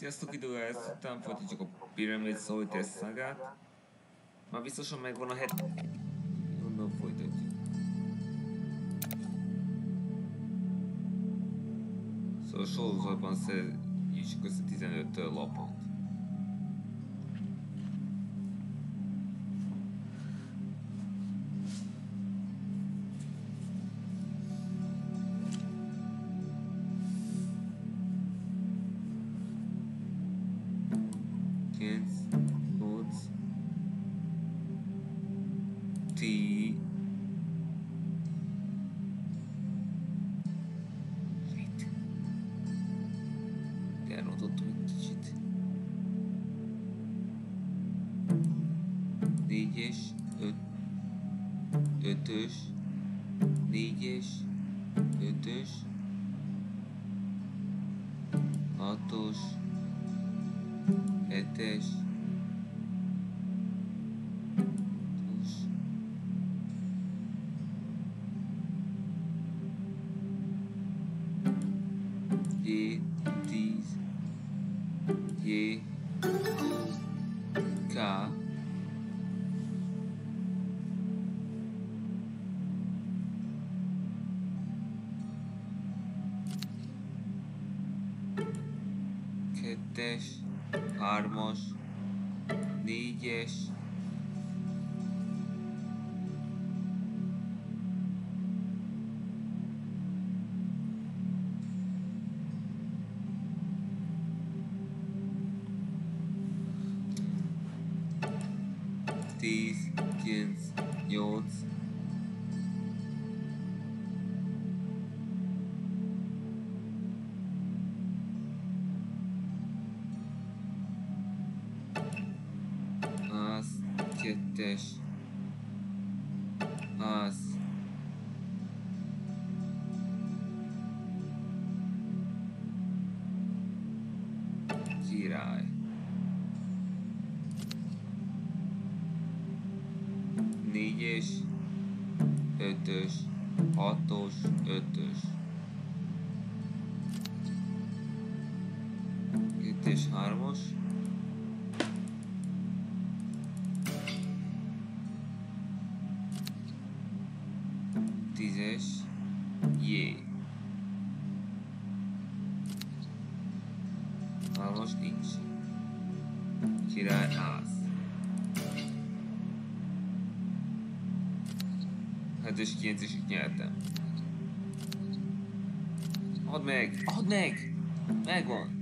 Sziasztok, idővel után folytatjuk a Pyramid Solitaire szágát. Már biztosan megvan a Onnan folytatjuk. Szóval a sorozatban szedjük össze 15 lapot. Ötös, 4-es, 5-ös, 6-os, 7-es, 6-os, J10, J, K, kettes, 3-as, 4-es, 10, 9, 8, 2-es, az, király, 4-es, 5-ös, 6-os, 5-ös, 2-es, 3-as, 10-es, J. 3-as nincs. Király ász. 7-es, 9-es nyertem. Add meg! Add meg! Megvan!